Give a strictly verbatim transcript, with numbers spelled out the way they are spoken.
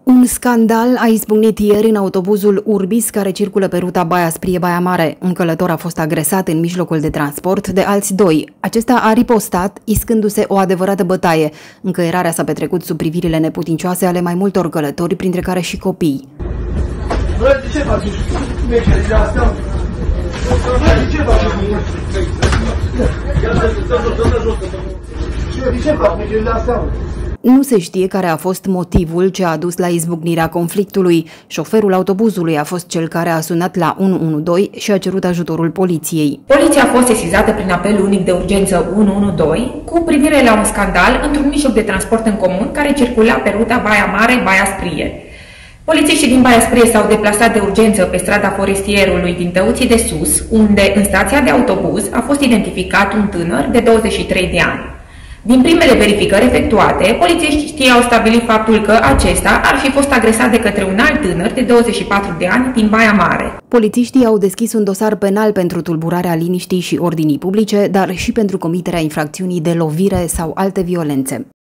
Un scandal a izbucnit ieri în autobuzul Urbis care circulă pe ruta Baia-Sprie-Baia Mare. Un călător a fost agresat în mijlocul de transport de alți doi. Acesta a ripostat, iscându-se o adevărată bătaie. Încăierarea s-a petrecut sub privirile neputincioase ale mai multor călători, printre care și copii. Bă, de ce faci mecherile astea? Bă, de ce faci? De ce faci mecherile astea? Nu se știe care a fost motivul ce a dus la izbucnirea conflictului. Șoferul autobuzului a fost cel care a sunat la unu unu doi și a cerut ajutorul poliției. Poliția a fost sesizată prin apel unic de urgență unu unu doi cu privire la un scandal într-un mijloc de transport în comun care circula pe ruta Baia Mare-Baia Sprie. Polițiștii din Baia Sprie s-au deplasat de urgență pe strada Forestierului din Tăuții de Sus, unde, în stația de autobuz, a fost identificat un tânăr de douăzeci și trei de ani. Din primele verificări efectuate, polițiștii au stabilit faptul că acesta ar fi fost agresat de către un alt tânăr de douăzeci și patru de ani din Baia Mare. Polițiștii au deschis un dosar penal pentru tulburarea liniștii și ordinii publice, dar și pentru comiterea infracțiunii de lovire sau alte violențe.